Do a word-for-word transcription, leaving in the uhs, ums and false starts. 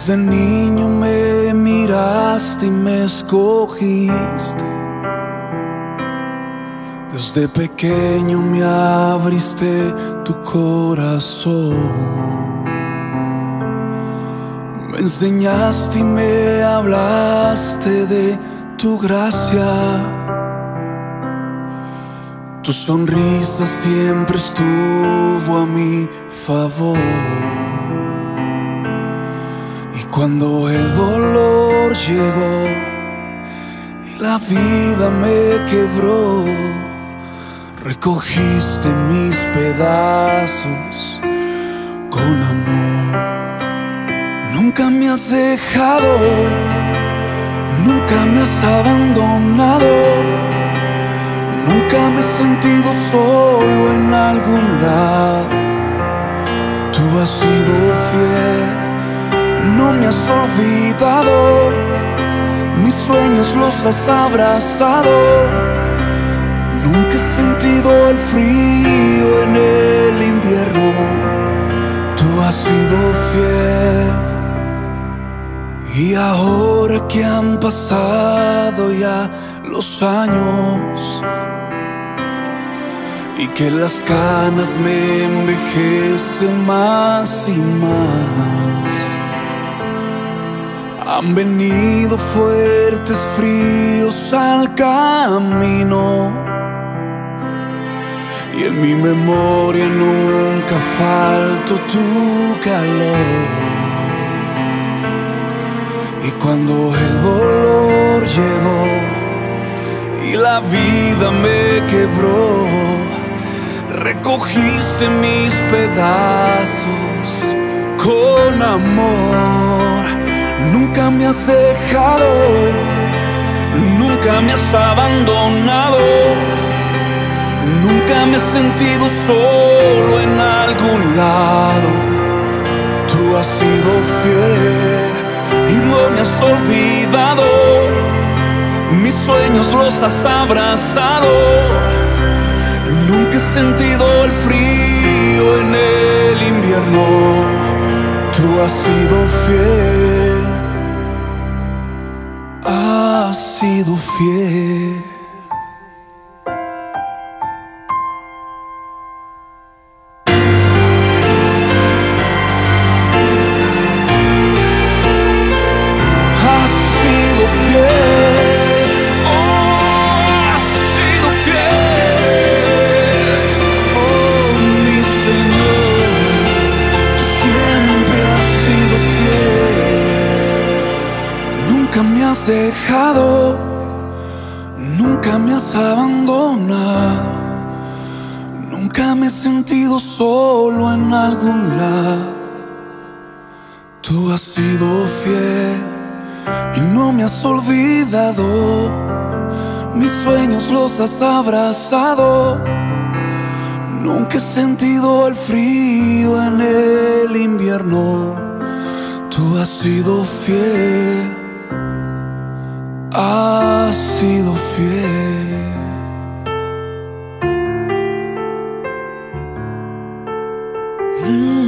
Desde niño me miraste y me escogiste. Desde pequeño me abriste tu corazón. Me enseñaste y me hablaste de tu gracia. Tu sonrisa siempre estuvo a mi favor. Y cuando el dolor llegó y la vida me quebró, recogiste mis pedazos con amor. Nunca me has dejado, nunca me has abandonado. Nunca me he sentido solo en algún lado. Tú has sido fiel, no me has olvidado. Mis sueños los has abrazado. Nunca he sentido el frío en el invierno. Tú has sido fiel. Y ahora que han pasado ya los años y que las canas me envejecen más y más, han venido fuertes fríos al camino, y en mi memoria nunca faltó tu calor. Y cuando el dolor llegó y la vida me quebró, recogiste mis pedazos con amor. Nunca me has dejado, nunca me has abandonado. Nunca me he sentido solo en algún lado. Tú has sido fiel y no me has olvidado. Mis sueños los has abrazado. Nunca he sentido el frío en el invierno. Tú has sido fiel, has sido fiel. Nunca me has dejado, nunca me has abandonado. Nunca me he sentido solo en algún lado. Tú has sido fiel y no me has olvidado. Mis sueños los has abrazado. Nunca he sentido el frío en el invierno. Tú has sido fiel, has sido fiel. Mm.